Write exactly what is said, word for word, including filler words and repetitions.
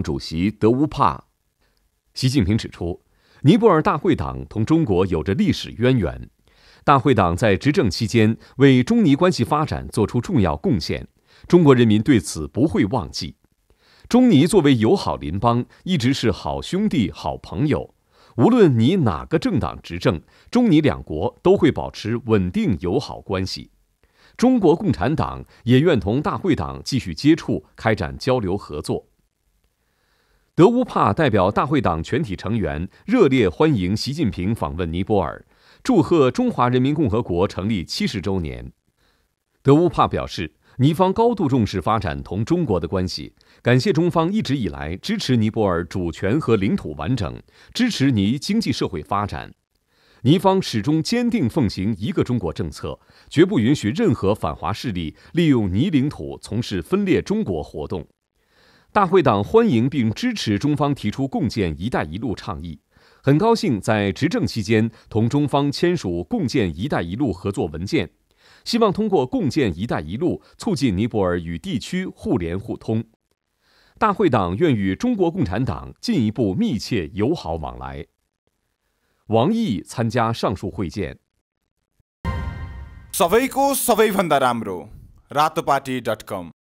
主席德乌帕。习近平指出，尼泊尔大会党同中国有着历史渊源，大会党在执政期间为中尼关系发展做出重要贡献，中国人民对此不会忘记。中尼作为友好邻邦，一直是好兄弟、好朋友。无论你哪个政党执政，中尼两国都会保持稳定友好关系。中国共产党也愿同大会党继续接触，开展交流合作。德乌帕代表大会党全体成员热烈欢迎习近平访问尼泊尔，祝贺中华人民共和国成立七十周年。德乌帕表示，尼方高度重视发展同中国的关系，感谢中方一直以来支持尼泊尔主权和领土完整，支持尼经济社会发展。尼方始终坚定奉行一个中国政策，绝不允许任何反华势力利用尼领土从事分裂中国活动。大会党欢迎并支持中方提出共建“一带一路”倡议，很高兴在执政期间同中方签署共建“一带一路”合作文件，希望通过共建“一带一路”促进尼泊尔与地区互联互通。大会党愿与中国共产党进一步密切友好往来。王毅参加上述会见。 सबैको सबैभन्दा राम्रो रातोपाटी डट कम